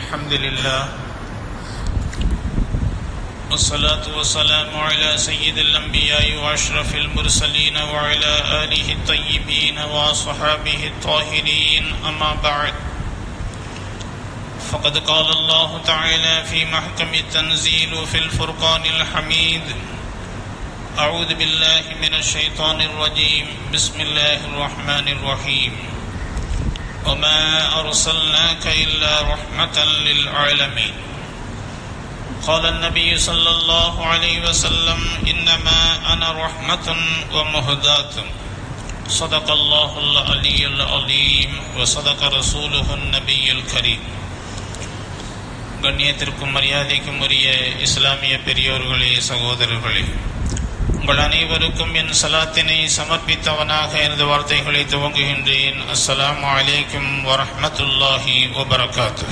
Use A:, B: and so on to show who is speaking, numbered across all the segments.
A: الحمد لله والصلاة والسلام على سيد الأنبياء وأشرف المرسلين وعلى آله الطيبين وصحابه الطاهرين أما بعد فقد قال الله تعالى في محكم التنزيل في الفرقان الحميد أعوذ بالله من الشيطان الرجيم بسم الله الرحمن الرحيم وما أرسلناك إلا رحمة للعالمين قال النبي صلى الله عليه وسلم إنما أنا رحمة ومهداة صدق الله العلي العظيم وصدق رسوله النبي الكريم. கண்ணியத்திற்கும் மரியாதைக்கும் உரிய இஸ்லாமிய பெரியோர்களே, சகோதரர்களே, உங்கள் அனைவருக்கும் என் சலாத்தினை சமர்ப்பித்தவனாக எனது வார்த்தைகளை துவங்குகின்றேன். அஸ்ஸலாமு அலைக்கும் வரஹ்மத்துல்லாஹி வபரகாத்துஹு.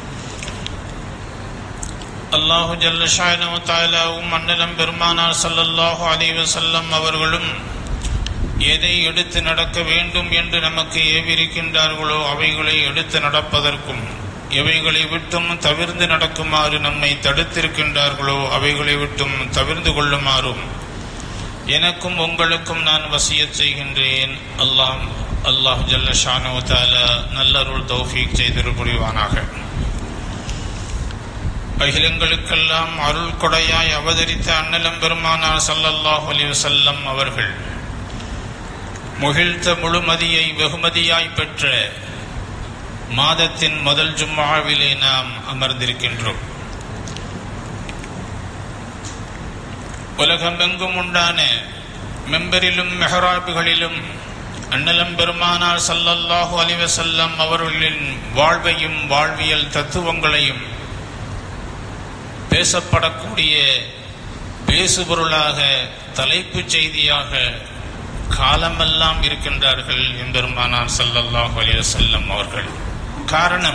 A: அல்லாஹு ஜல்ல ஷானஹு தஆலாவும் அன்னலம் பெருமானார் ஸல்லல்லாஹு அலைஹி வஸல்லம் அவர்களும் எதை எடுத்து நடக்க வேண்டும் என்று நமக்கு ஏவிருக்கின்றார்களோ அவைகளை எடுத்து நடப்பதற்கும், எவைகளை விட்டும் தவிர்ந்து நடக்குமாறு நம்மை தடுத்திருக்கின்றார்களோ அவைகளை விட்டும் தவிர்ந்து கொள்ளுமாறும் எனக்கும் உங்களுக்கும் நான் வசியத் செய்கின்றேன். அல்லாஹ் ஜல்ல ஷானஹு தஆலா நல்லருள் தௌஃபீக் செய்திரு புரிவானாக. அகிலங்களுக்கெல்லாம் அருள் கொடையாய் அவதரித்த அன்னலம் பெருமானார் ஸல்லல்லாஹு அலைஹி வஸல்லம் அவர்கள் முகிழ்த்த முழுமதியை வெகுமதியாய் பெற்ற மாதத்தின் முதல் ஜும்ஆவிலே நாம் அமர்ந்திருக்கின்றோம். உலகமெங்கும் உண்டான மெம்பரிலும் மெஹராபுகளிலும் அன்னலம் பெருமானார் ஸல்லல்லாஹு அலைஹி வஸல்லம் அவர்களின் வாழ்வையும் வாழ்வியல் தத்துவங்களையும் பேசப்படக்கூடிய பேசுபொருளாக, தலைப்புச் செய்தியாக காலமெல்லாம் இருக்கின்றார்கள் எம்பெருமானார் ஸல்லல்லாஹு அலைஹி வஸல்லம் அவர்கள். காரணம்,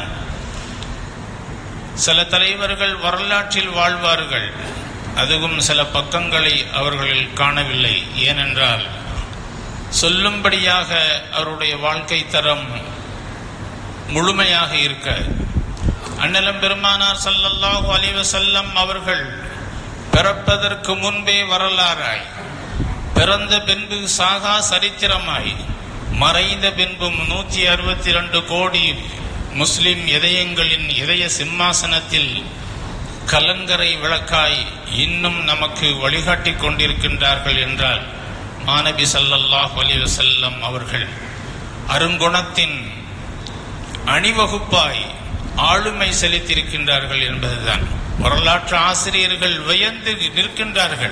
A: சில தலைவர்கள் வரலாற்றில் வாழ்வார்கள், அதுவும் சில பக்கங்களை அவர்கள் காணவில்லை. ஏனென்றால் சொல்லும்படியாக அவருடைய வாழ்க்கை தரம் முழுமையாக இருக்க. அன்னலம் பெருமானார் ஸல்லல்லாஹு அலைஹி வஸல்லம் அவர்கள் பிறப்பதற்கு முன்பே வரலாறாய், பிறந்த பின்பு சாகா சரித்திரமாய், மறைந்த பின்பும் 162 கோடி முஸ்லிம் இதயங்களின் இதய சிம்மாசனத்தில் கலங்கரை விளக்காய் இன்னும் நமக்கு வழிகாட்டி கொண்டிருக்கின்றார்கள் என்றால் மாநபி ஸல்லல்லாஹு அலைஹி வஸல்லம் அவர்கள் அருங்குணத்தின் அணிவகுப்பாய் ஆளுமை செலுத்தியிருக்கின்றார்கள் என்பதுதான். வரலாற்று ஆசிரியர்கள் வியந்து நிற்கின்றார்கள்.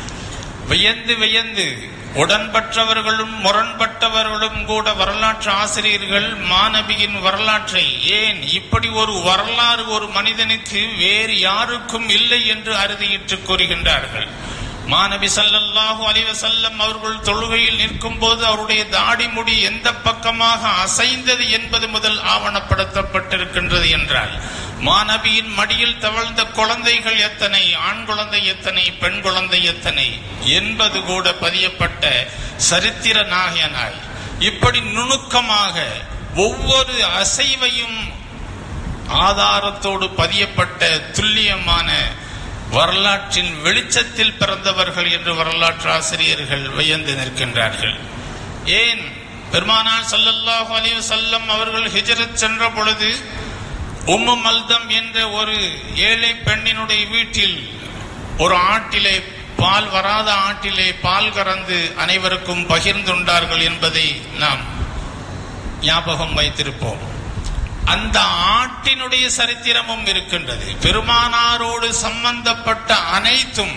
A: வியந்து உடன்பட்டவர்களும் முரண்பட்டவர்களும் கூட வரலாற்று ஆசிரியர்கள் மாநபியின் வரலாற்றை, ஏன் இப்படி ஒரு வரலாறு ஒரு மனிதனுக்கு வேறு யாருக்கும் இல்லை என்று அறுதியிட்டு கூறுகின்றார்கள். மாநபி ஸல்லல்லாஹு அலைஹி வஸல்லம் அவர்கள் தொழுகையில் நிற்கும் போது அவருடைய தாடி முடி எந்த பக்கமாக அசைந்தது என்பது முதல் ஆவணப்படுத்தப்பட்டிருக்கின்றது என்றால், மாநபியின் மடியில் தவழ்ந்த குழந்தைகள் எத்தனை, ஆண் குழந்தை எத்தனை, பெண் குழந்தை எத்தனை என்பது கூட பதியப்பட்ட சரித்திர நாயகனாய், இப்படி நுணுக்கமாக ஒவ்வொரு அசைவையும் ஆதாரத்தோடு பதியப்பட்ட துல்லியமான வரலாற்றின் வெளிச்சத்தில் பிறந்தவர்கள் என்று வரலாற்று ஆசிரியர்கள் வியந்து நிற்கின்றார்கள். ஏன் பெருமானார் ஸல்லல்லாஹு அலைஹி வஸல்லம் அவர்கள் ஹிஜ்ரத் சென்ற பொழுது உம்மு மல்தம் என்ற ஒரு ஏழை பெண்ணினுடைய வீட்டில் ஒரு ஆட்டிலே பால், வராத ஆட்டிலே பால் கறந்து அனைவருக்கும் பகிர்ந்துண்டார்கள் என்பதை நாம் ஞாபகம் வைத்திருப்போம். அந்த ஆட்டினுடைய சரித்திரமும் இருக்கின்றது. பெருமானாரோடு சம்பந்தப்பட்ட அனைத்தும்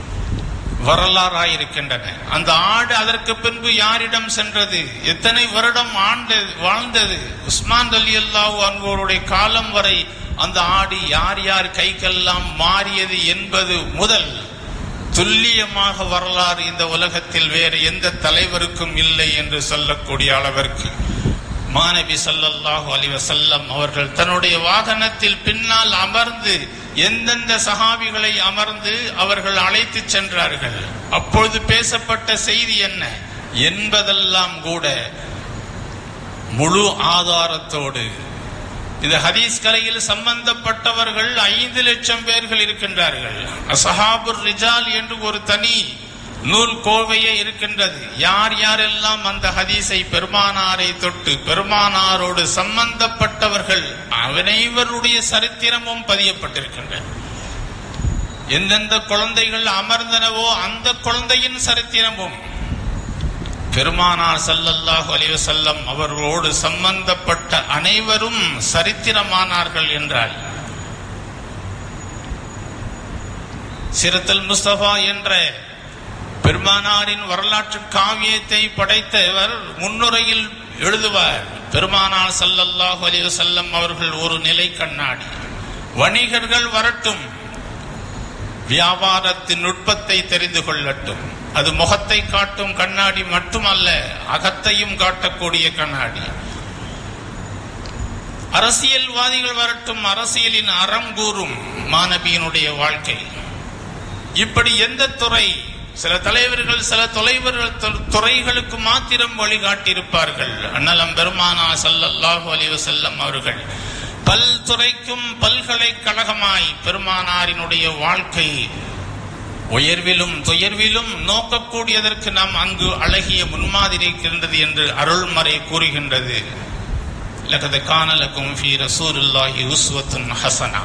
A: வரலாறாயிருக்கின்றன. அந்த ஆடு அதற்கு பின்பு யாரிடம் சென்றது, எத்தனை வருடம் வாழ்ந்தது, உஸ்மான் ரலியல்லாஹு அன்ஹுவுடைய காலம் வரை அந்த ஆடு யார் யார் கைக்கெல்லாம் மாறியது என்பது முதல் துல்லியமாக வரலாறு இந்த உலகத்தில் வேறு எந்த தலைவருக்கும் இல்லை என்று சொல்லக்கூடிய அளவிற்கு மாநபி ஸல்லல்லாஹு அலைஹி வஸல்லம் அவர்கள் தன்னுடைய வாகனத்தில் பின்னால் அமர்ந்து எந்தெந்த சஹாபிகளை அமர்ந்து அவர்கள் அழைத்து சென்றார்கள், அப்பொழுது பேசப்பட்ட செய்தி என்ன என்பதெல்லாம் கூட முழு ஆதாரத்தோடு இந்த ஹதீஸ் கலையில் சம்பந்தப்பட்டவர்கள் 5 லட்சம் பேர்கள் இருக்கின்றார்கள். அஸ்ஹாபுர் ரிஜால் என்று ஒரு தனி நூல் கோவையே இருக்கின்றது. யார் யாரெல்லாம் அந்த ஹதீஸை பெருமானாரை தொட்டு பெருமானாரோடு சம்பந்தப்பட்டவர்கள் அனைவருடைய சரித்திரமும் பதியப்பட்டிருக்கின்றன. எந்தெந்த குழந்தைகள் அமர்ந்தனவோ அந்த குழந்தையின் சரித்திரமும் பெருமானார் ஸல்லல்லாஹு அலைஹி வஸல்லம் அவர்களோடு சம்பந்தப்பட்ட அனைவரும் சரித்திரமானார்கள் என்றால், சிரத்துல் முஸ்தபா என்ற பெருமானாரின் வரலாற்று காவியத்தை படைத்தவர் முன்னுரையில் எழுதுவார், பெருமானார் ஸல்லல்லாஹு அலைஹி வஸல்லம் அவர்கள் ஒரு நிலை கண்ணாடி. வணிகர்கள் வரட்டும், வியாபாரத்தின் நுட்பத்தை தெரிந்து கொள்ளட்டும். அது முகத்தை காட்டும் கண்ணாடி மட்டுமல்ல, அகத்தையும் காட்டக்கூடிய கண்ணாடி. அரசியல்வாதிகள் வரட்டும், அரசியலின் அறம் கூறும் மாணவியினுடைய வாழ்க்கை. இப்படி எந்த துறை, சில தலைவர்கள் சில துறைகளுக்கு மாத்திரம் வழிகாட்டியிருப்பார்கள். அண்ணலம் பெருமானார் ஸல்லல்லாஹு அலைஹி வஸல்லம் அவர்கள் பல்துறைக்கும் பல்கலைக்கழகமாய் பெருமானாரினுடைய வாழ்க்கை உயர்விலும் துயர்விலும் நோக்கக்கூடியதற்கு நாம் அங்கு அழகிய முன்மாதிரி இருக்கின்றது என்று அருள்மறை கூறுகின்றது. லகத் கான லகும் ஃபீ ரசூலில்லாஹி உஸ்வத்துன் ஹஸனா.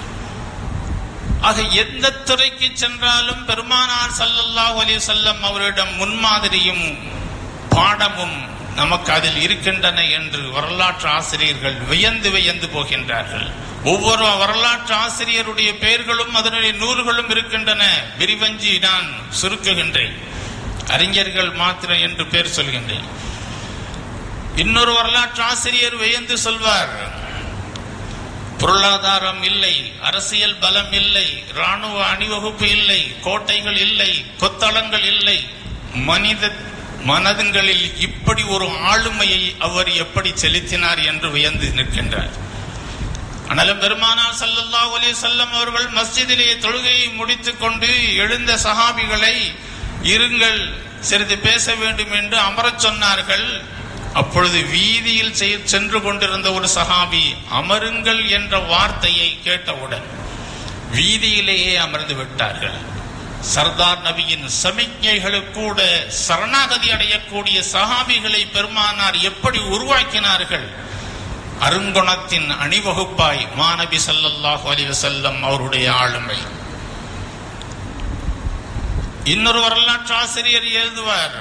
A: ஆக எந்த துறைக்கு சென்றாலும் பெருமானார் ஸல்லல்லாஹு அலைஹி வஸல்லம் அவரிடம் முன்மாதிரியும் பாடமும் நமக்கு அதில் இருக்கின்றன என்று வரலாற்று ஆசிரியர்கள் வியந்து போகின்றார்கள். ஒவ்வொரு வரலாற்று ஆசிரியருடைய பெயர்களும் அதனுடைய நூல்களும் இருக்கின்றன. விரிவஞ்சி நான் சுருக்குகின்றேன், அறிஞர்கள் மாத்திரம் என்று பெயர் சொல்கின்றேன். இன்னொரு வரலாற்று ஆசிரியர் வியந்து சொல்வார், பொருளாதாரம் இல்லை, அரசியல் பலம் இல்லை, ராணுவ அணிவகுப்பு இல்லை, கோட்டைகள் இல்லை, கொத்தளங்கள் இல்லை, மனதுங்களில் இப்படி ஒரு ஆளுமையை அவர் எப்படி செலுத்தினார் என்று வியந்து நிற்கின்றார். ஆனாலும் பெருமானார் ஸல்லல்லாஹு அலைஹி வஸல்லம் அவர்கள் மஸ்ஜிதிலே தொழுகையை முடித்துக் கொண்டு எழுந்த சஹாபிகளை, இருங்கள் சிறிது பேச வேண்டும் என்று அமரச் சொன்னார்கள். அப்பொழுது வீதியில் சென்று கொண்டிருந்த ஒரு சஹாபி அமருங்கள் என்ற வார்த்தையை கேட்டவுடன் வீதியிலேயே அமர்ந்து விட்டார்கள். சர்தார் நபியின் சமிக்ஞைகளுக்கு கூட சரணாகதி அடையக்கூடிய சஹாபிகளை பெருமானார் எப்படி உருவாக்கினார்கள்? அருங்குணத்தின் அணிவகுப்பாய் மாநபி ஸல்லல்லாஹு அலைஹி வஸல்லம் அவருடைய ஆளுமை. இன்னொரு வரலாற்று ஆசிரியர் எழுதுவார்,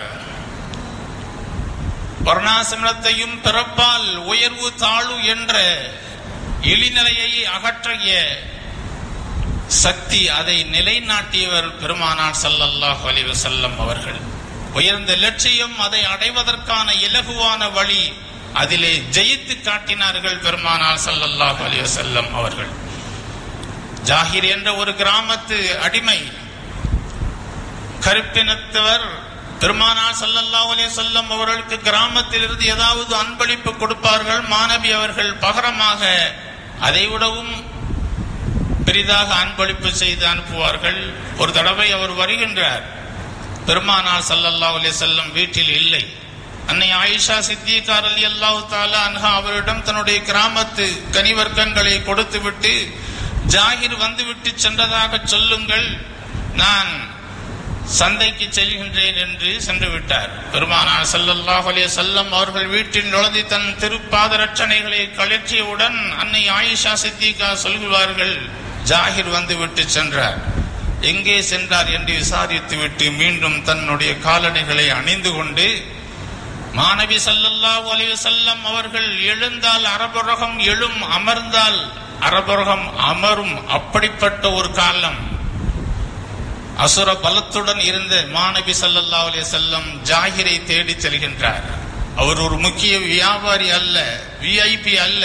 A: வர்ணாசிரமத்தையும் பிறப்பால் உயர்வு தாழ்வு என்ற இழிநிலையை அகற்றிய சக்தி, அதை நிலைநாட்டியவர் பெருமானார் ஸல்லல்லாஹு அலைஹி வஸல்லம் அவர்கள். உயர்ந்த லட்சியம், அதை அடைவதற்கான இலகுவான வழி, அதிலே ஜெயித்து காட்டினார்கள் பெருமானார் ஸல்லல்லாஹு அலைஹி வஸல்லம் அவர்கள். ஜாகிர் என்ற ஒரு கிராமத்து அடிமை, கருப்பினத்தவர், பெருமானார் ஸல்லல்லாஹு அலைஹி வஸல்லம் அவர்களுக்கு கிராமத்தில் இருந்து ஏதாவது அன்பளிப்பு கொடுப்பார்கள். மாநபி அவர்கள் பகரமாக அதைவிடவும் பெரிதாக அன்பளிப்பு செய்து அனுப்புவார்கள். ஒரு தடவை அவர் வருகின்றார், பெருமானார் ஸல்லல்லாஹு அலைஹி வஸல்லம் வீட்டில் இல்லை. அன்னை ஆயிஷா சித்திகா ரலியல்லாஹு தஆலா அன்ஹா அவரிடம் தன்னுடைய கிராமத்து கனிவர்க்கங்களை கொடுத்துவிட்டு, ஜாகிர் வந்துவிட்டு சென்றதாக சொல்லுங்கள், நான் சந்தைக்கு செல்கின்றேன் என்று சென்று விட்டார். பெருமானார் ஸல்லல்லாஹு அலைஹி வஸல்லம் அவர்கள் வீட்டில் நுழைந்து தன் திருப்பாத ரட்சணைகளை கழற்றியவுடன் அன்னை ஆயிஷா சித்திகா சொல்கிறார்கள், ஜாகிர் வந்து விட்டு சென்றார். எங்கே சென்றார் என்று விசாரித்து விட்டு மீண்டும் தன்னுடைய காலணிகளை அணிந்து கொண்டு, மாநபி ஸல்லல்லாஹு அலைஹி வஸல்லம் அவர்கள் எழுந்தால் அரபுரகம் எழும், அமர்ந்தால் அரபுரகம் அமரும், அப்படிப்பட்ட ஒரு காலம். அசுர பலத்துடன் இருந்த மாநபி ஸல்லல்லாஹு அலைஹி வஸல்லம் ஜாகிரை தேடி செல்கின்றார். அவர் ஒரு முக்கிய வியாபாரி அல்ல, விஐபி அல்ல,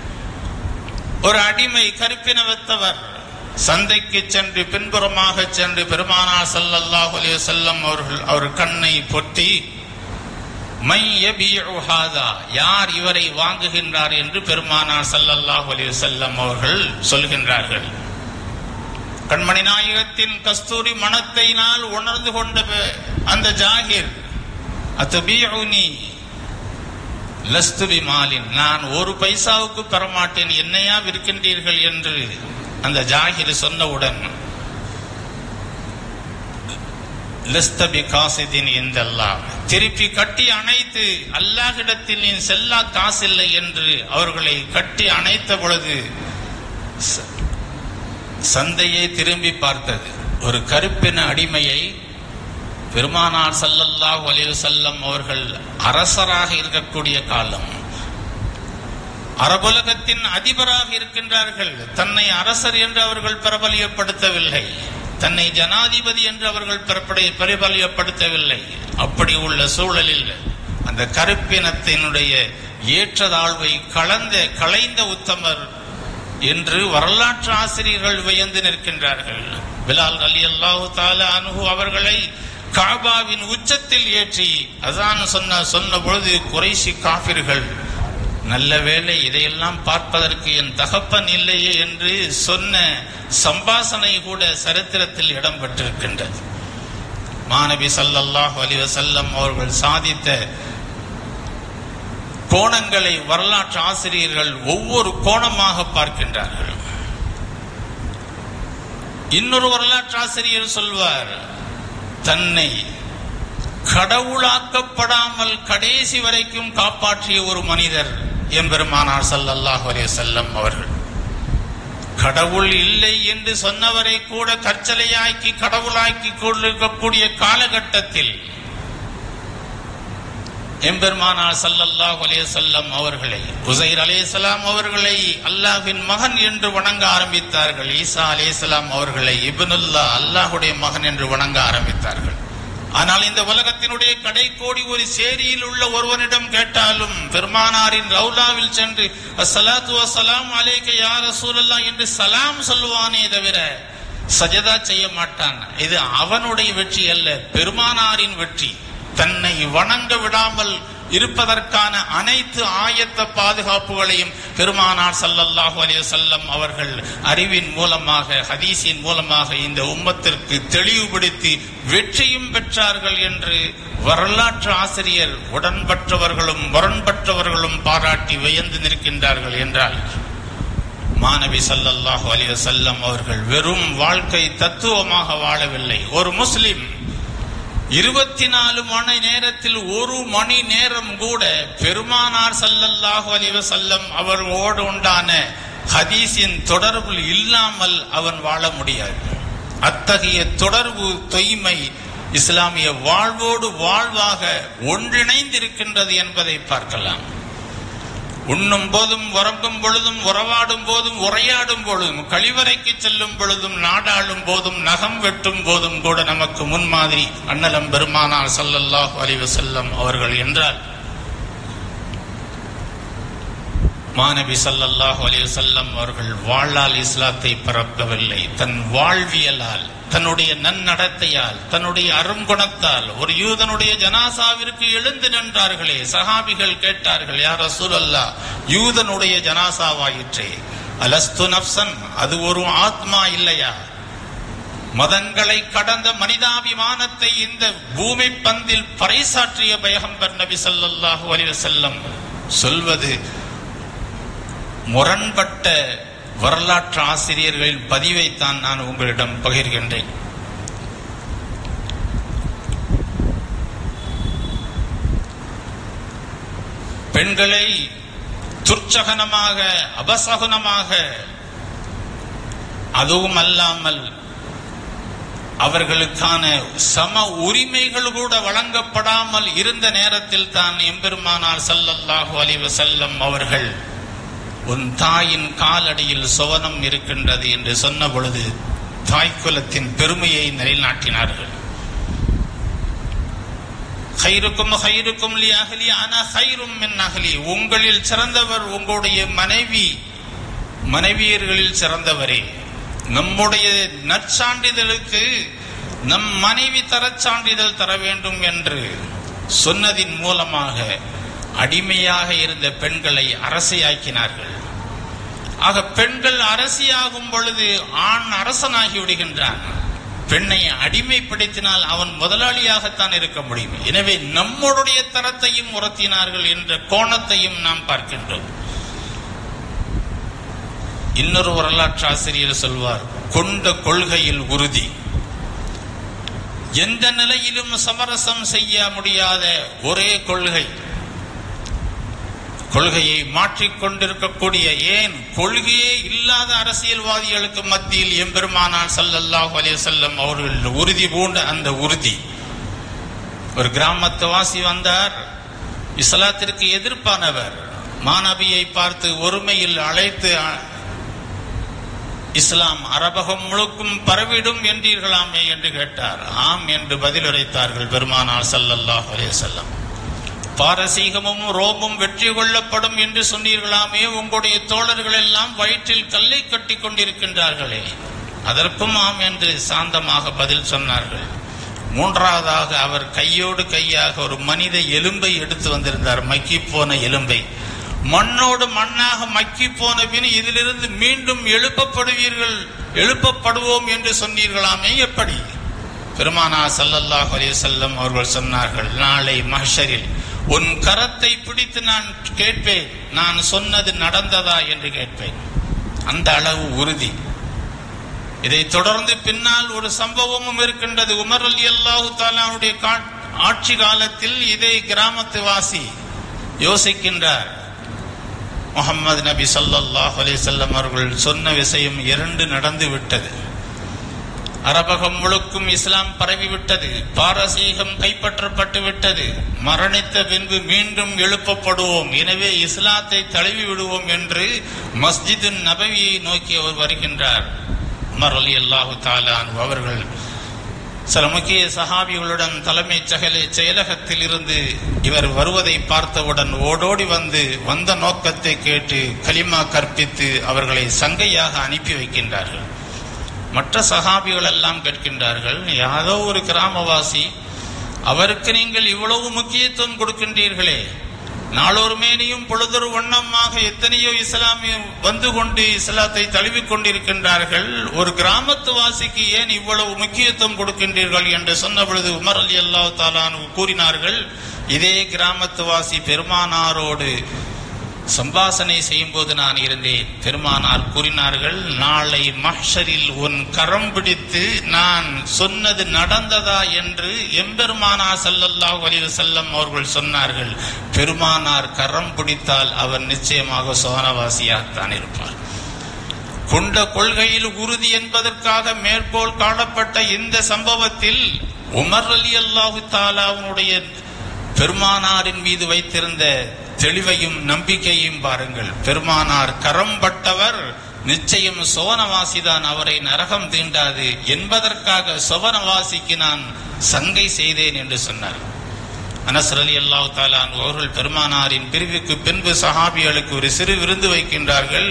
A: ஒரு அடிமை, கருப்பினவத்தவர். சந்தைக்கு சென்று பின்புறமாக சென்று பெருமானார் ஸல்லல்லாஹு அலைஹி வஸல்லம் அவர்கள் அவர் கண்ணை பொத்தி, மை யபிஉ ஹாதா, யார் இவரை வாங்குகின்றார் என்று பெருமானார் ஸல்லல்லாஹு அலைஹி வஸல்லம் அவர்கள் சொல்கின்றார்கள். கண்மணி நாயகத்தின் கஸ்தூரி மணத்தையினால் உணர்ந்து கொண்ட அந்த ஜாகிர், அத்பீஉனி, லஸ்து பிமாலின், நான் ஒரு பைசாவுக்கு பெறமாட்டேன், என்னையா விற்கின்றீர்கள் என்று அந்த ஜாகிர் சொன்னவுடன், லஸ்தபி காசிதின் இந்தல்லாஹ், திருப்பி கட்டி அணைத்து அல்லாஹ்விடத்தில் நீ செல்லா காசில்லை என்று அவர்களை கட்டி அணைத்த பொழுது சந்தையை திரும்பி பார்த்தது. ஒரு கருப்பின அடிமையை பெருமானார் ஸல்லல்லாஹு அலைஹி வஸல்லம் அவர்கள் அரசராக இருக்கக்கூடிய காலம், அரபுலகத்தின் அதிபராக இருக்கின்றார்கள். தன்னை அரசர் என்று அவர்கள் பிரபலியப்படுத்தவில்லை, தன்னை ஜனாதிபதி என்று அவர்கள் பிரபலியப்படுத்தவில்லை. அப்படி உள்ள சூழலில் அந்த கருப்பினத்தினுடைய ஏற்றதாழ்வை களைந்த உத்தமர் என்று வரலாற்று ஆசிரியர்கள் வியந்து நிற்கின்றார்கள். பிலால் ரலியல்லாஹு தஆலா அன்ஹு அவர்களை காபாவின் உச்சத்தில் ஏற்றி அஸான் சொன்ன பொழுது குறைஷி காஃபிர்கள், நல்ல வேளை இதையெல்லாம் பார்ப்பதற்கு என் தகப்பன் இல்லையே என்று சொன்ன சம்பாசனை கூட சரித்திரத்தில் இடம்பெற்றிருக்கின்றது. மாநபி ஸல்லல்லாஹு அலைஹி வஸல்லம் அவர்கள் சாதித்த கோணங்களை வரலாற்று ஆசிரியர்கள் ஒவ்வொரு கோணமாக பார்க்கின்றார்கள். இன்னொரு வரலாற்று ஆசிரியர் சொல்வார், தன்னை கடவுளாக்கப்படாமல் கடைசி வரைக்கும் காப்பாற்றிய ஒரு மனிதர் எம்பெருமானார் ஸல்லல்லாஹு அலைஹி வஸல்லம் அவர்கள். கடவுள் இல்லை என்று சொன்னவரை கூட கற்சலையாக்கி கடவுளாக்கி கொண்டிருக்கக்கூடிய காலகட்டத்தில் எம்பெருமானார் ஸல்லல்லாஹு அலைஹி வஸல்லம் அவர்களை, உஸைர் அலைஹிஸ்ஸலாம் அவர்களை அல்லாஹ்வின் மகன் என்று வணங்க ஆரம்பித்தார்கள். ஈசா அலைஹிஸ்ஸலாம் அவர்களை இப்னுல்லாஹ், அல்லாஹ்வுடைய மகன் என்று வணங்க ஆரம்பித்தார்கள். ஆனால் இந்த உலகத்தினுடைய கடைக்கோடி ஒரு சேரியில் உள்ள ஒருவனிடம் கேட்டாலும் பெருமானாரின் ரவுலாவில் சென்று அஸ்ஸலாத்து வஸ்ஸலாமு அலைக்க யா ரசூலல்லாஹ் என்று சலாம் சொல்லுவானே தவிர சஜதா செய்ய மாட்டான். இது அவனுடைய வெற்றி அல்ல, பெருமானாரின் வெற்றி. தன்னை வணங்க விடாமல் இருப்பதற்கான அனைத்து ஆயத்த பாதுகாப்புகளையும் பெருமானார் ஸல்லல்லாஹு அலைஹி வஸல்லம் அவர்கள் அறிவின் மூலமாக, ஹதீஸின் மூலமாக இந்த உம்மத்திற்கு தெளிவுபடுத்தி வெற்றியும் பெற்றார்கள் என்று வரலாற்று ஆசிரியர் உடன்பட்டவர்களும் முரண்பட்டவர்களும் பாராட்டி வியந்து நிற்கின்றார்கள். என்றால் மாநபி ஸல்லல்லாஹு அலைஹி வஸல்லம் அவர்கள் வெறும் வாழ்க்கை தத்துவமாக வாழவில்லை. ஒரு முஸ்லிம் 24 மணி நேரத்தில் ஒரு மணி நேரம் கூட பெருமானார் ஸல்லல்லாஹு அலைஹி வஸல்லம் அவர்களோடு உண்டான ஹதீஸின் தொடர்பில் இல்லாமல் அவன் வாழ முடியாது. அத்தகைய தொடர்பு தொய்மை இஸ்லாமிய வாழ்வோடு வாழ்வாக ஒன்றிணைந்திருக்கின்றது என்பதை பார்க்கலாம். உண்ணும் போதும் உறங்கும் பொழுதும் உறவாடும் போதும் உரையாடும் பொழுதும் கழிவறைக்கு செல்லும் பொழுதும் நாடாளும் போதும் நகம் வெட்டும் போதும் கூட நமக்கு முன்மாதிரி அண்ணலம் பெருமானார் ஸல்லல்லாஹு அலைஹி வஸல்லம் அவர்கள். என்றால் மாநபி ஸல்லல்லாஹு அலைஹி வஸல்லம் அவர்கள் வாளால் இஸ்லாத்தை பரப்பவில்லை, தன் வாழ்வியலால், தன்னுடைய நன்னடத்தையால், தன்னுடைய அருங்குணத்தால். ஒரு யூதனுடைய ஜனாசாவிற்கு எழுந்து நின்றார்களே, சஹாபிகள் கேட்டார்கள், யா ரசூலல்லாஹ், யூதனுடைய ஜனாசாவாயிற்றே, அலஸ்து நஃப்ஸன், அது ஒரு ஆத்மா இல்லையா? மதங்களை கடந்த மனிதாபிமானத்தை இந்த பூமி பந்தில் பறைசாற்றிய பைகம்பர் நபி ஸல்லல்லாஹு அலைஹி வஸல்லம் சொல்வது முரண்பட்ட வரலாற்று ஆசிரியர்களின் பதிவைத்தான் நான் உங்களிடம் பகிர்கின்றேன். பெண்களை துர்ச்சகனமாக, அபசகுனமாக, அதுவும் அல்லாமல் அவர்களுக்கான சம உரிமைகள் கூட வழங்கப்படாமல் இருந்த நேரத்தில் தான் எம்பெருமானார் ஸல்லல்லாஹு அலைஹி வஸல்லம் அவர்கள் உன் தாயின் காலடியில் சுவனம் இருக்கின்றது என்று சொன்ன பொழுது தாய்க்குலத்தின் பெருமையை நிலைநாட்டினார்கள். கைருக்கும் கைருக்கும் லி அஹ்லி அனா கைரும் மின் அஹ்லி, உங்களில் சிறந்தவர் உங்களுடைய மனைவியர்களில் சிறந்தவரே. நம்முடைய நற்சான்றிதழுக்கு நம் மனைவி தரச்சான்றிதழ் தர வேண்டும் என்று சொன்னதின் மூலமாக அடிமையாக இருந்த பெண்களை அரசியாக்கினார்கள். ஆக பெண்கள் அரசியாகும் பொழுது ஆண் அரசனாகி விடுகின்றான். பெண்ணை அடிமைப்படுத்தினால் அவன் முதலாளியாகத்தான் இருக்க முடியும். எனவே நம்முடைய தரத்தையும் உயர்த்தினார்கள் என்ற கோணத்தையும் நாம் பார்க்கின்றோம். இன்னொரு வரலாற்று ஆசிரியர் சொல்வார், கொண்ட கொள்கையில் உறுதி. எந்த நிலையிலும் சமரசம் செய்ய முடியாத ஒரே கொள்கை, கொள்கையை மாற்றிக்கொண்டிருக்கக்கூடிய, ஏன் கொள்கையே இல்லாத அரசியல்வாதிகளுக்கு மத்தியில் எம்பெருமானார் ஸல்லல்லாஹு அலைஹி வஸல்லம் அவர்கள் உறுதி பூண்ட அந்த உறுதி. ஒரு கிராமத்து வாசி வந்தார், இஸ்லாத்திற்கு எதிர்ப்பானவர். மாநபியை பார்த்து ஒருமையில் அழைத்து, இஸ்லாம் அரபகம் முழுக்கும் பரவிடும் என்றீர்களாமே என்று கேட்டார். ஆம் என்று பதிலுரைத்தார்கள் பெருமானார் ஸல்லல்லாஹு அலைஹி வஸல்லம். பாரசீகமும் ரோமும் வெற்றி கொள்ளப்படும் என்று சொன்னீர்களாமே, உங்களுடைய தோழர்கள் எல்லாம் வயிற்றில் கல்லை கட்டி கொண்டிருக்கின்றார்களே. அதற்கும் ஆம் என்று சாந்தமாக பதில் சொன்னார்கள். மூன்றாவதாக அவர் கையோடு கையாக ஒரு மனித எலும்பை எடுத்து வந்திருந்தார், மக்கி போன எலும்பை. மண்ணோடு மண்ணாக மக்கி போன பின் இதிலிருந்து மீண்டும் எழுப்பப்படுவோம் என்று சொன்னீர்களாமே, எப்படி? பெருமானார் ஸல்லல்லாஹு அலைஹி வஸல்லம் அவர்கள் சொன்னார்கள், நாளை மஹ்ஷரில் உன் கரத்தை பிடித்து நான் கேட்பேன், நான் சொன்னது நடந்ததா என்று கேட்பேன். அந்த அளவு உறுதி. இதை தொடர்ந்து பின்னால் ஒரு சம்பவமும் இருக்கின்றது. உமர் ரலியல்லாஹு தஆலாவுடைய ஆட்சி காலத்தில் இதே கிராமத்து வாசி யோசிக்கின்றார், முஹம்மது நபி ஸல்லல்லாஹு அலைஹி வஸல்லம் அவர்கள் சொன்ன விஷயம் 2 நடந்து விட்டது. அரபகம் முழுக்கும் இஸ்லாம் பரவிவிட்டது, பாரசீகம் கைப்பற்றப்பட்டு விட்டது, மரணித்த பின்பு மீண்டும் எழுப்பப்படுவோம், எனவே இஸ்லாத்தை தழுவி விடுவோம் என்று மஸ்ஜிது நபவியை நோக்கி அவர் வருகின்றார். உமர் ரலியல்லாஹு தஆலா அன்ஹு அவர்கள் சில முக்கிய சஹாபிகளுடன் தலைமை செயலகத்தில் இருந்து இவர் வருவதை பார்த்தவுடன் ஓடோடி வந்த நோக்கத்தை கேட்டு கலிமா கற்பித்து அவர்களை சங்கையாக அனுப்பி வைக்கின்றார்கள். மற்ற சஹாபிகள் எல்லாம் கேட்கின்றார்கள், யாதோ ஒரு கிராமவாசி, அவருக்கு நீங்கள் இவ்வளவு முக்கியத்துவம் கொடுக்கின்றீர்களே, நாளொரு மேனியும் பொழுதொரு வண்ணமாக எத்தனையோ இஸ்லாமிய வந்து கொண்டு இஸ்லாத்தை தழுவிக் கொண்டிருக்கின்றார்கள், ஒரு கிராமத்து வாசிக்கு ஏன் இவ்வளவு முக்கியத்துவம் கொடுக்கின்றீர்கள் என்று சொன்ன பொழுது உமர் ரலியல்லாஹு தஆலா அன்ஹு கூறினார்கள், இதே கிராமத்து வாசி பெருமானாரோடு சம்பாஷணை செய்யும் போது நான் இருந்தேன். பெருமானார் கூறினார்கள், நாளை மஹ்ஷரில் உன் கரம் பிடித்து நான் சொன்னது நடந்ததா என்று எம்பெருமானார் ஸல்லல்லாஹு அலைஹி வஸல்லம் அவர்கள் சொன்னார்கள். பெருமானார் கரம் பிடித்தால் அவர் நிச்சயமாக சோனவாசியாகத்தான் இருப்பார். கொண்ட கொள்கையில் உறுதி என்பதற்காக மேற்கோள் காணப்பட்ட இந்த சம்பவத்தில் உமர் ரலியல்லாஹு தஆலாவுடைய பெருமானாரின் மீது வைத்திருந்த தெளிவையும் நம்பிக்கையும் பாருங்கள். பெருமானார் கரம் பட்டவர், நிச்சயம் சோனவாசிதான், அவரை நரகம் தீண்டாது என்பதற்காக சோனவாசிக்கு நான் சங்கை செய்தேன் என்று சொன்னார். அனஸ் ரலியல்லாஹு தஆலா அன்ஹு அவர்கள் பெருமானாரின் பிரிவுக்கு பின்பு சஹாபிகளுக்கு ஒரு சிறு விருந்து வைக்கின்றார்கள்.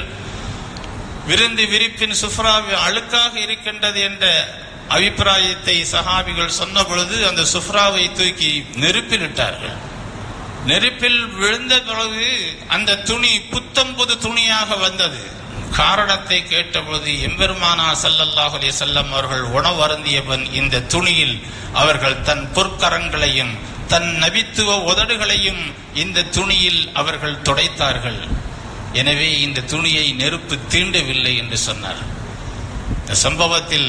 A: விருந்து விரிப்பின் சுஃப்ராவை அழுக்காக இருக்கின்றது என்ற அபிப்பிராயத்தை சஹாபிகள் சொன்ன பொழுது அந்த சுஃப்ராவை தூக்கி நெருப்பில் இட்டார்கள். நெருப்பில் விழுந்த பொழுது அந்த துணி புத்தம்புது துணியாக வந்தது. காரணத்தை கேட்டபொழுது எம்பெருமானார் ஸல்லல்லாஹு அலைஹி வஸல்லம் அவர்கள் உணவு அருந்தியவன் இந்த துணியில் அவர்கள் தன் பொற்கரங்களையும் தன் நபித்துவ உதடுகளையும் இந்த துணியில் அவர்கள் துடைத்தார்கள். எனவே இந்த துணியை நெருப்பு தீண்டவில்லை என்று சொன்னார். இந்த சம்பவத்தில்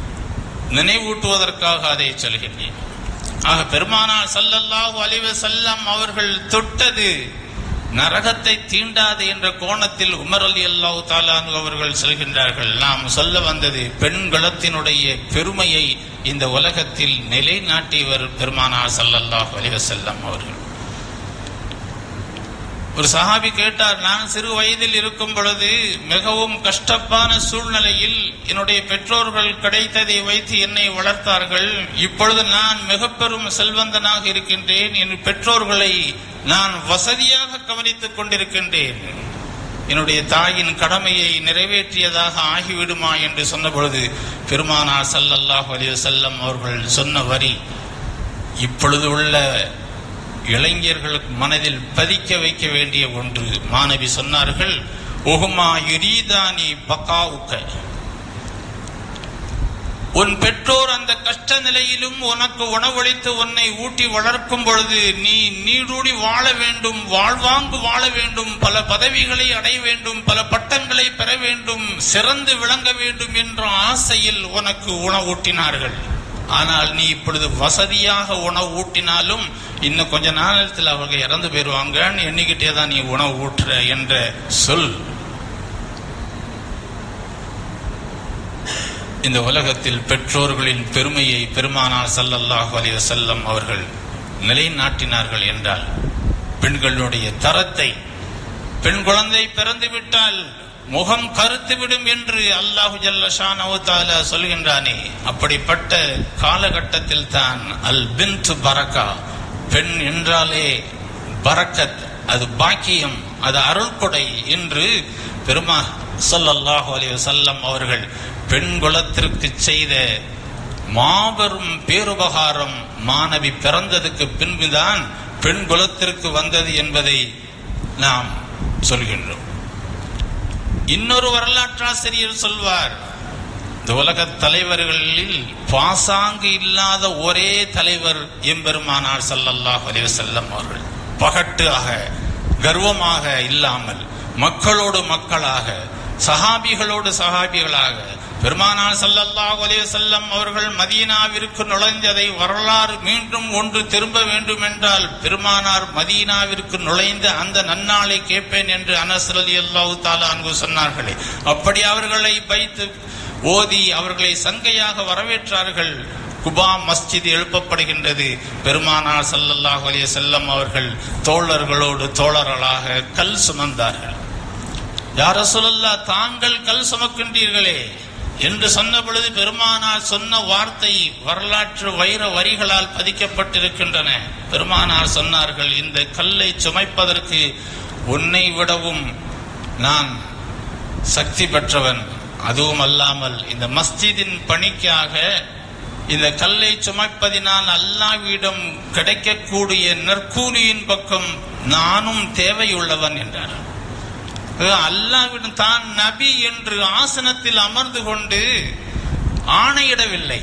A: நினைவூட்டுவதற்காக அதை சொல்கின்றேன். ஆக பெருமானார் ஸல்லல்லாஹு அலைஹி வஸல்லம் அவர்கள் தொட்டது நரகத்தை தீண்டாது என்ற கோணத்தில் உமர் ரலியல்லாஹு தஆலா அன்ஹு அவர்கள் சொல்கின்றார்கள். நாம் சொல்ல வந்தது பெண்களத்தினுடைய பெருமையை இந்த உலகத்தில் நிலைநாட்டியவர் பெருமானார் ஸல்லல்லாஹு அலைஹி வஸல்லம் அவர்கள். ஒரு சஹாபி கேட்டார், நான் சிறு வயதில் இருக்கும் பொழுது மிகவும் கஷ்டப்பான சூழ்நிலையில் என்னுடைய பெற்றோர்கள் கிடைத்ததை வைத்து என்னை வளர்த்தார்கள். இப்பொழுது நான் மிக பெரும் செல்வந்தனாக இருக்கின்றேன், என் பெற்றோர்களை நான் வசதியாக கவனித்துக் கொண்டிருக்கின்றேன், என்னுடைய தாயின் கடமையை நிறைவேற்றியதாக ஆகிவிடுமா என்று சொன்ன பொழுது பெருமானார் ஸல்லல்லாஹு அலைஹி வஸல்லம் அவர்கள் சொன்ன வரி இப்பொழுது உள்ள இளைஞர்களுக்கு மனதில் பதிக்க வைக்க வேண்டிய ஒன்று. மாணவி சொன்னார்கள், உஹுமா யுரீதானி பகாவுக்க, உன் பெற்றோர் அந்த கஷ்ட நிலையிலும் உனக்கு உணவளித்து உன்னை ஊட்டி வளர்க்கும் பொழுது நீ நீடூடி வாழ வேண்டும், வாழ்வாங்கு வாழ வேண்டும், பல பதவிகளை அடைய வேண்டும், பல பட்டங்களை பெற வேண்டும், சிறந்து விளங்க வேண்டும் என்ற ஆசையில் உனக்கு உணவூட்டினார்கள். ஆனால் நீ இப்பொழுது வசதியாக உணவு ஊட்டினாலும் இன்னும் கொஞ்ச நேரத்தில் அவர்கள் இறந்து போயிடுவாங்கன்னு எண்ணிக்கிட்டே தான் நீ உணவு ஊட்டுற என்ற சொல் இந்த உலகத்தில் பெற்றோர்களின் பெருமையை பெருமானார் ஸல்லல்லாஹு அலைஹி வஸல்லம் அவர்கள் நிலைநாட்டினார்கள் என்றால் பெண்களுடைய தரத்தை, பெண் குழந்தை பிறந்து விட்டால் முகம் கருத்துவிடும் என்று அல்லாஹு ஜல்ல ஷானஹு தஆலா சொல்கின்றானே, அப்படிப்பட்ட காலகட்டத்தில் தான் அல் பின்து பரக்கா, பெண் என்றாலே பரக்கத், அது பாக்கியம், அது அருள்கொடை என்று பெருமா ஸல்லல்லாஹு அலைஹி வஸல்லம் அவர்கள் பெண் குலத்திற்கு செய்த மாபெரும் பேருபகாரம் மாணவி பிறந்ததுக்கு பின்புதான் பெண் குலத்திற்கு வந்தது என்பதை நாம் சொல்கின்றோம். இன்னொரு வரலாற்றாசிரியர் சொல்வார், இந்த உலக தலைவர்களில் பாசாங்கு இல்லாத ஒரே தலைவர் எம்பெருமானார் ஸல்லல்லாஹு அலைஹி வஸல்லம் அவர்கள். பகட்டாக கர்வமாக இல்லாமல் மக்களோடு மக்களாக, சஹாபிகளோடு சஹாபிகளாக பெருமானார் ஸல்லல்லாஹு அலைஹி வஸல்லம் அவர்கள் மதீனாவிற்கு நுழைந்ததை வரலாறு மீண்டும் ஒன்று திரும்ப வேண்டும் என்றால் பெருமானார் மதீனாவிற்கு நுழைந்த அந்த நன்னாளை கேட்பேன் என்று அனஸ் ரலியல்லாஹு தஆலா அன்ஹு சொன்னார்களே, அப்படி அவர்களை வைத்து ஓதி அவர்களை சங்கையாக வரவேற்றார்கள். குபா மஸ்ஜித் எழுப்பப்படுகின்றது. பெருமானார் ஸல்லல்லாஹு அலைஹி வஸல்லம் அவர்கள் தோழர்களோடு தோழர்களாக கல் சுமந்தார்கள். யா ரசூலல்லாஹ், தாங்கள் கல் சுமக்கின்றீர்களே என்று சொன்ன பொழுது பெருமானார் சொன்ன வார்த்தை வரலாற்று வைர வரிகளால் பதிக்கப்பட்டிருக்கின்றன. பெருமானார் சொன்னார்கள், இந்த கல்லை சுமைப்பதற்கு உன்னை விடவும் நான் சக்தி பெற்றவன். அதுவும் அல்லாமல் இந்த மஸ்ஜிதின் பணிக்காக இந்த கல்லை சுமைப்பதினால் அல்லாஹ்விடம் கிடைக்கக்கூடிய நற்கூலியின் பக்கம் நானும் தேவையுள்ளவன் என்றார். அல்லாஹ்விடம் தான் நபி என்று ஆசனத்தில் அமர்ந்து கொண்டு ஆணையிடவில்லை.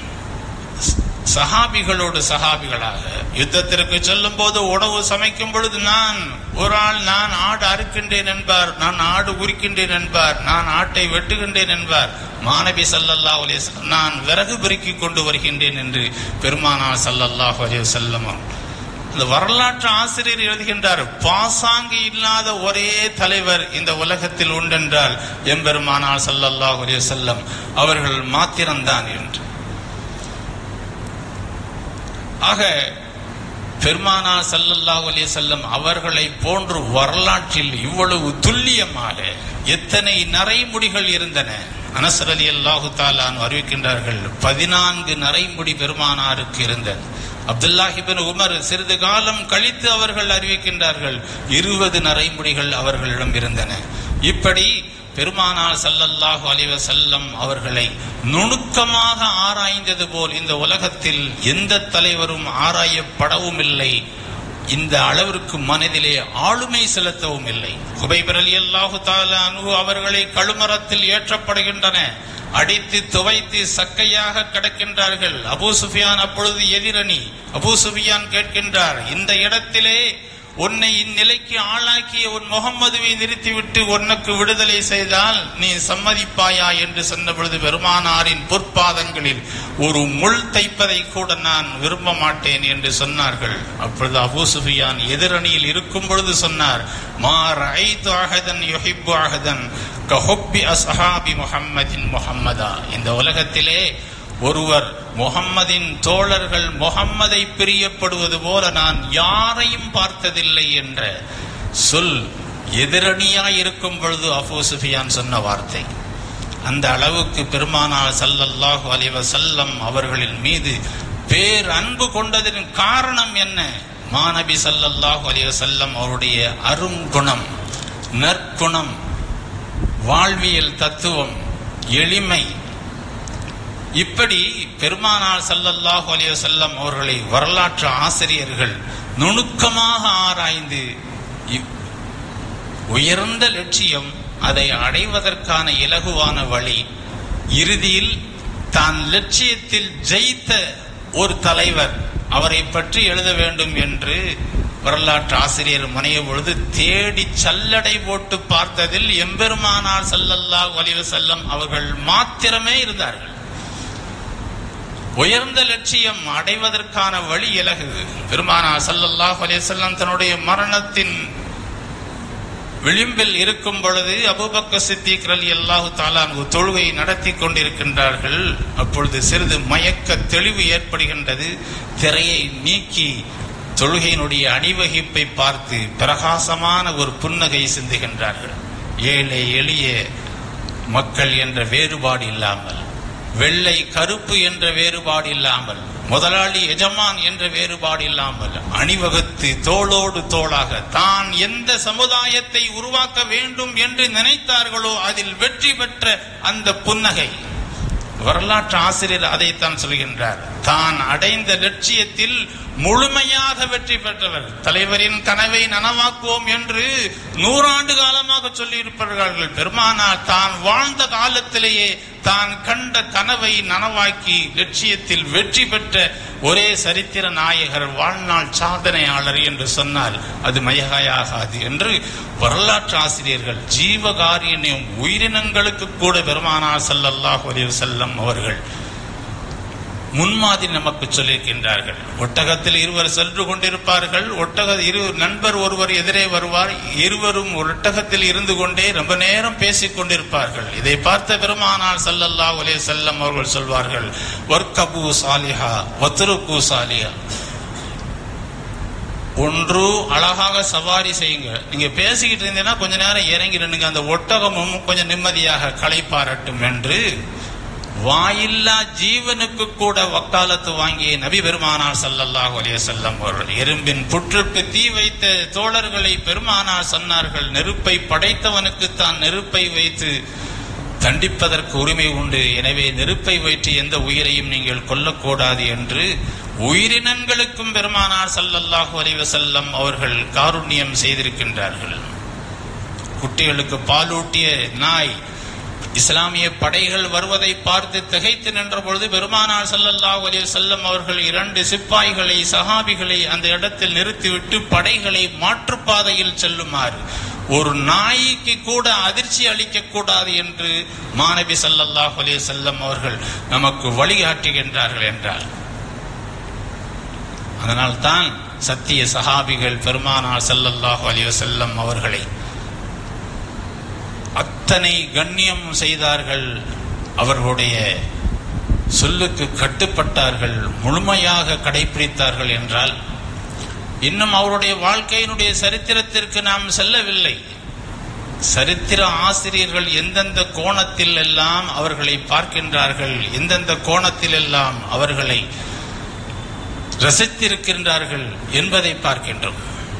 A: சஹாபிகளோடு சஹாபிகளாக யுத்தத்திற்கு செல்லும் போது உணவு சமைக்கும் பொழுது நான் ஆடு அறுக்கின்றேன் என்பார், நான் ஆடு உரிக்கின்றேன் என்பார், நான் ஆட்டை வெட்டுகின்றேன் என்பார். மாநபி ஸல்லல்லாஹு அலைஹி வஸல்லம் நான் விறகு பெருக்கி கொண்டு வருகின்றேன் என்று பெருமானார் ஸல்லல்லாஹு அலைஹி வஸல்லம் இந்த வரலாற்று ஆசிரியர் எழுதுகின்றார், பாசாங்கு இல்லாத ஒரே தலைவர் இந்த உலகத்தில் உண்டென்றால் எம்பெருமானார் ஸல்லல்லாஹு அலைஹி வஸல்லம் அவர்கள் மாத்திரம்தான் என்று. ஆக பெருமானார் ஸல்லல்லாஹு அலைஹி வஸல்லம் அவர்களை போன்று வரலாற்றில் இவ்வளவு துல்லியமாக எத்தனை நரைமுடிகள் இருந்தன. அனஸ் ரலியல்லாஹு தஆலா அறிவிக்கின்றார்கள், 14 நரைமுடி பெருமானாருக்கு இருந்தது. அப்துல்லாஹ் இப்னு உமர் சிறிது காலம் கழித்து அவர்கள் அறிவிக்கின்றார்கள், 20 நரைமுடிகள் அவர்களிடம் இருந்தன. இப்படி பெருமானார் ஸல்லல்லாஹு அலைஹி வஸல்லம் அவர்களை நுணுக்கமாக ஆராய்ந்தது போல் இந்த உலகத்தில் எந்த தலைவரும் ஆராயப்படவும் இல்லை. இந்த அளவிற்கு மனதிலே ஆளுமை செலுத்தவும் இல்லை. குபைப் ரலியல்லாஹு தஆலா அன்ஹு அவர்களை கழுமரத்தில் ஏற்றப்படுகின்றன. அடித்து துவைத்து சக்கையாக கிடக்கின்றார்கள். அபூ சுஃபியான் அப்பொழுது எதிரணி. அபூ சுஃபியான் கேட்கின்றார், இந்த இடத்திலே உன்னை இந்நிலைக்கு ஆளாக்கிய உன் முகம்மதுவை நிறுத்திவிட்டு உனக்கு விடுதலை செய்தால் நீ சம்மதிப்பாயா என்று சொன்ன பொழுது பெருமானாரின் பொற்பாதங்களில் ஒரு முள் தைப்பதை கூட நான் விரும்ப மாட்டேன் என்று சொன்னார்கள். அப்பொழுது அபூ சுஃபியான் எதிரணியில் இருக்கும் பொழுது சொன்னார், மா ரஐது அஹதன் யுஹிப்பு அஹதன் கஹுப்பி அஸ்ஹாபி முஹம்மதின் முஹம்மதா. இந்த உலகத்திலே ஒருவர் முஹம்மதின் தோழர்கள் முஹம்மதை பிரியப்படுவது போல நான் யாரையும் பார்த்ததில்லை என்ற சொல் எதிரணியாய் இருக்கும் பொழுது அபூ சுஃபியான் சொன்ன வார்த்தை. அந்த அளவுக்கு பெருமானார் ஸல்லல்லாஹு அலைஹி வஸல்லம் அவர்களின் மீது பேர் அன்பு கொண்டதின் காரணம் என்ன? மாநபி ஸல்லல்லாஹு அலைஹி வஸல்லம் அவருடைய அருங்குணம், நற்குணம், வாழ்வியல் தத்துவம், எளிமை. இப்படி பெருமானார் ஸல்லல்லாஹு அலைஹி வஸல்லம் அவர்களை வரலாற்று ஆசிரியர்கள் நுணுக்கமாக ஆராய்ந்து உயர்ந்த லட்சியம், அதை அடைவதற்கான இலகுவான வழி, இறுதியில் தான் லட்சியத்தில் ஜெயித்த ஒரு தலைவர், அவரை பற்றி எழுத வேண்டும் என்று வரலாற்று ஆசிரியர் முனைய பொழுது தேடி சல்லடை போட்டு பார்த்ததில் எம்பெருமானார் ஸல்லல்லாஹு அலைஹி வஸல்லம் அவர்கள் மாத்திரமே இருந்தார்கள். உயர்ந்த லட்சியம் அடைவதற்கான வழி இலகுது. பெருமானார் ஸல்லல்லாஹு அலைஹி வஸல்லம் தன்னுடைய மரணத்தின் விளிம்பில் இருக்கும் பொழுது அபூபக்கர் சித்திக் ரலியல்லாஹு தஆலா அன்ஹு தொழுகை நடத்தி கொண்டிருக்கின்றார்கள். அப்பொழுது சிறிது மயக்க தெளிவு ஏற்படுகின்றது. திரையை நீக்கி தொழுகையினுடைய அணிவகிப்பை பார்த்து பிரகாசமான ஒரு புன்னகை சிந்துகின்றார்கள். ஏழை எளிய மக்கள் என்ற வேறுபாடு இல்லாமல், வெள்ளை கருப்பு என்ற வேறுபாடு இல்லாமல், முதலாளி எஜமான் என்ற வேறுபாடு இல்லாமல் அணிவகுத்து தோளோடு தோளாக தான் எந்த சமுதாயத்தை உருவாக்க வேண்டும் என்று நினைத்தார்களோ அதில் வெற்றி பெற்ற அந்த புன்னகை. வரலாற்று ஆசிரியர் அதைத்தான் சொல்கின்றார். தான் அடைந்த லட்சியத்தில் முழுமையாக வெற்றி பெற்றவர். தலைவரின் கனவை நனவாக்குவோம் என்று 100 ஆண்டு காலமாக சொல்லி இருப்பார்கள். பெருமானார் தான் வாழ்ந்த காலத்திலேயே தான் கண்ட கனவை நனவாக்கி லட்சியத்தில் வெற்றி பெற்ற ஒரே சரித்திர நாயகர், வாழ்நாள் சாதனையாளர் என்று சொன்னால் அது மிகையாகாது என்று வரலாற்று ஆசிரியர்கள் ஜீவகாரியனையும் உயிரினங்களுக்கு கூட பெருமானார் ஸல்லல்லாஹு அலைஹி வஸல்லம் அவர்கள் முன்மாதிரி நமக்கு சொல்லியிருக்கின்றார்கள். ஒட்டகத்தில் இருவர் சென்று கொண்டிருப்பார்கள். நண்பர் ஒருவர் எதிரே வருவார். இருவரும் ஒரு ஒட்டகத்தில் இருந்து கொண்டே ரொம்ப நேரம் பேசிக் கொண்டிருப்பார்கள். இதை பார்த்த பெருமானார் ஸல்லல்லாஹு அலைஹி வஸல்லம் அவர்கள் சொல்வார்கள், வர்கபு சாலிஹா வத்ருக்கு சாலிஹா. ஒன்று அழகாக சவாரி செய்யுங்க. நீங்க பேசிக்கிட்டு இருந்தீங்கன்னா கொஞ்ச நேரம் இறங்கி நின்னுங்க, அந்த ஒட்டகமும் கொஞ்சம் நிம்மதியாக களைப்பாரட்டும் என்று வாயில்லா ஜீவனுக்கு கூட வக்காலத்து வாங்கிய நபி பெருமானார் ஸல்லல்லாஹு அலைஹி வஸல்லம் அவர்கள். எறும்பின் புற்றுக்கு தீ வைத்த தோழர்களை பெருமானார் சொன்னார்கள், நெருப்பை படைத்தவனுக்கு தான் நெருப்பை வைத்து தண்டிப்பதற்கு உரிமை உண்டு, எனவே நெருப்பை வைத்து எந்த உயிரையும் நீங்கள் கொல்லக்கூடாது என்று உயிரினங்களுக்கும் பெருமானார் ஸல்லல்லாஹு அலைஹி வஸல்லம் அவர்கள் காருண்யம் செய்திருக்கின்றார்கள். குட்டிகளுக்கு பாலூட்டிய நாய் இஸ்லாமிய படைகள் வருவதை பார்த்து திகைத்து நின்ற பொழுது பெருமானார் ஸல்லல்லாஹு அலைஹி வஸல்லம் அவர்கள் 2 சிப்பாய்களை, சஹாபிகளை அந்த இடத்தில் நிறுத்திவிட்டு படைகளை மாற்றுப்பாதையில் செல்லுமாறு, ஒரு நாய்க்கு கூட அதிர்ச்சி அளிக்க கூடாது என்று மாநபி ஸல்லல்லாஹு அலைஹி வஸல்லம் அவர்கள் நமக்கு வழிகாட்டுகின்றார்கள் என்றார். அதனால்தான் சத்திய சஹாபிகள் பெருமானார் ஸல்லல்லாஹு அலைஹி வஸல்லம் அவர்களை அத்தனை கண்ணியம் செய்தார்கள். அவர்களுடைய சொல்லுக்கு கட்டுப்பட்டார்கள், முழுமையாக கடைபிடித்தார்கள் என்றால் இன்னும் அவருடைய வாழ்க்கையினுடைய சரித்திரத்திற்கு நாம் செல்லவில்லை. சரித்திர ஆசிரியர்கள் எந்தெந்த கோணத்தில் எல்லாம் அவர்களை பார்க்கின்றார்கள், எந்தெந்த கோணத்தில் எல்லாம் அவர்களை ரசித்திருக்கின்றார்கள் என்பதை பார்க்கின்றோம்.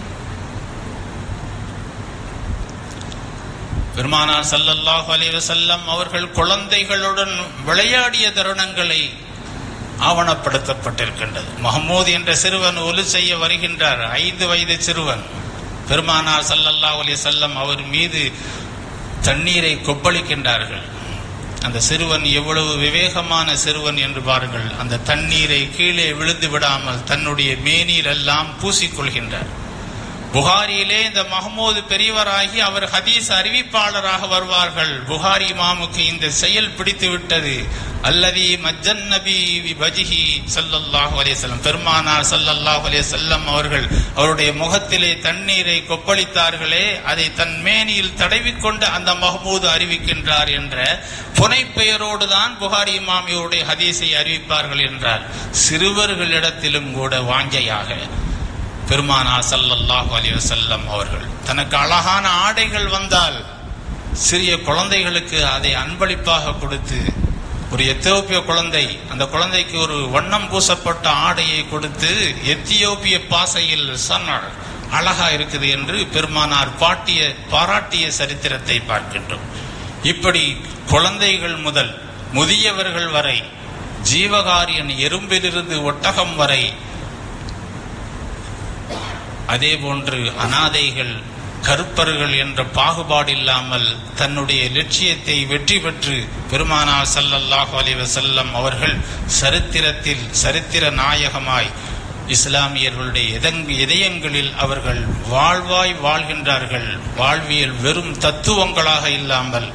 A: பெருமானார் ஸல்லல்லாஹு அலைஹி வஸல்லம் அவர்கள் குழந்தைகளுடன் விளையாடிய தருணங்களை ஆவணப்படுத்தப்பட்டிருக்கின்றது. மஹமூத் என்ற சிறுவன் ஒலு செய்ய வருகின்றார், 5 வயது சிறுவன். பெருமானார் ஸல்லல்லாஹு அலைஹி வஸல்லம் அவர் மீது தண்ணீரை கொப்பளிக்கின்றார்கள். அந்த சிறுவன் எவ்வளவு விவேகமான சிறுவன் என்று பாருங்கள். அந்த தண்ணீரை கீழே விழுந்து விடாமல் தன்னுடைய மேனியில் எல்லாம் பூசிக்கொள்கின்றார். புகாரியிலே இந்த மஹமூது பெரியவராகி அவர் ஹதீஸ் அறிவிப்பாளராக வருவார்கள். புகாரி இமாமுக்கு இந்த செயல் பிடித்து விட்டது. அல்லதி மஜ்ஜன் நபி வஜ்ஹி ஸல்லல்லாஹு அலைஹி வஸல்லம், பெருமானார் ஸல்லல்லாஹு அலைஹி வஸல்லம் அவர்கள் அவருடைய முகத்திலே தண்ணீரை கொப்பளித்தார்களே, அதை தன் மேனியில் தடவிக்கொண்டு அந்த மஹமூது அறிவிக்கின்றார் என்ற புனைப்பெயரோடு தான் புகாரி இமாமியுடைய ஹதீஸை அறிவிப்பார்கள் என்றார். சிறுவர்களிடத்திலும் கூட வாஞ்சையாக பெருமானார் ஸல்லல்லாஹு அலைஹி வஸல்லம் அவர்கள் தனக்கு அழகான ஆடைகள் வந்தால் சிறிய குழந்தைகளுக்கு அதை அன்பளிப்பாக கொடுத்து, ஒரு எத்தியோப்பிய குழந்தை, அந்த குழந்தைக்கு ஒரு வண்ணம் பூசப்பட்ட ஆடையை கொடுத்து எத்தியோப்பிய பாசையில் சன்னர் அழகா இருக்குது என்று பெருமானார் பாராட்டிய சரித்திரத்தை பார்க்கின்றோம். இப்படி குழந்தைகள் முதல் முதியவர்கள் வரை, ஜீவகாரியன் எறும்பிலிருந்து ஒட்டகம் வரை, அதே போன்று அனாதைகள், கருப்பர்கள் என்ற பாகுபாடு இல்லாமல் தன்னுடைய லட்சியத்தை வெற்றி பெற்று பெருமானார் ஸல்லல்லாஹு அலைஹி வஸல்லம் அவர்கள் சரித்திர நாயகமாய் இஸ்லாமியர்களுடைய இதயங்களில் அவர்கள் வாழ்வாய் வாழ்கின்றார்கள். வாழ்வியல் வெறும் தத்துவங்களாக இல்லாமல்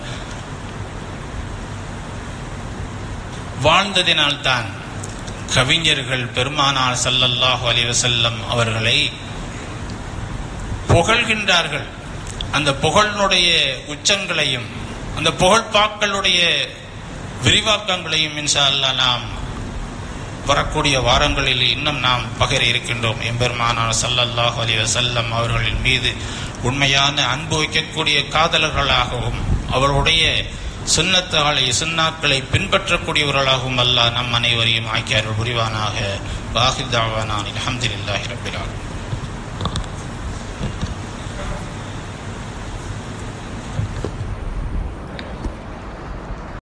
A: வாழ்ந்ததினால்தான் கவிஞர்கள் பெருமானார் ஸல்லல்லாஹு அலைஹி வஸல்லம் அவர்களை புகழ்கின்றார்கள். அந்த புகழினுடைய உச்சங்களையும் அந்த புகழ்பாக்களுடைய விரிவாக்கங்களையும் இன்ஷா அல்லாஹ் நாம் வரக்கூடிய வாரங்களில் இன்னும் நாம் பகிர இருக்கின்றோம். எம்பெருமானார் ஸல்லல்லாஹு அலைஹி வஸல்லம் அவர்களின் மீது உண்மையான அன்பு வைக்கக்கூடிய காதலர்களாகவும் அவர்களுடைய சுன்னாக்களை பின்பற்றக்கூடியவர்களாகவும் அல்லாஹ் நம் அனைவரையும் ஆக்கியார்கள் புரிவானாக. வாஹிர் தாவானா அல்ஹம்துலில்லாஹி ரப்பில் ஆலமீன்.